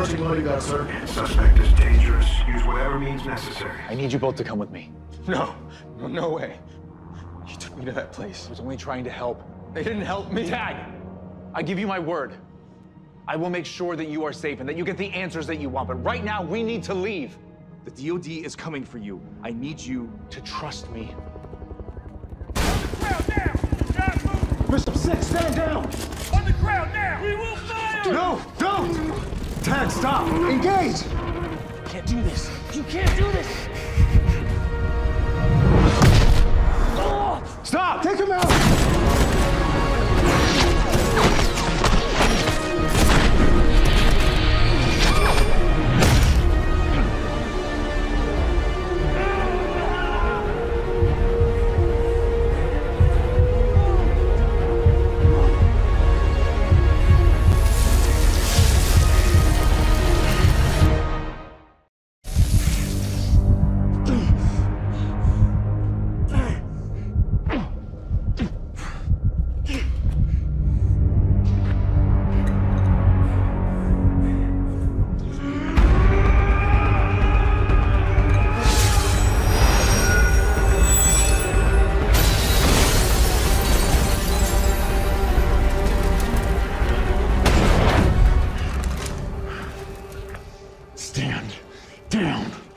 What do you got, sir? Suspect is dangerous. Use whatever means necessary. I need you both to come with me. No way. You took me to that place. I was only trying to help. They didn't help me. Tag! I give you my word. I will make sure that you are safe and that you get the answers that you want. But right now, we need to leave. The DOD is coming for you. I need you to trust me. On the ground now! Guys, move! Bishop 6, stand down! On the ground now! We will fire! No, don't! Tag, stop! Engage! You can't do this! You can't do this! Stop! Take him out! Stand down.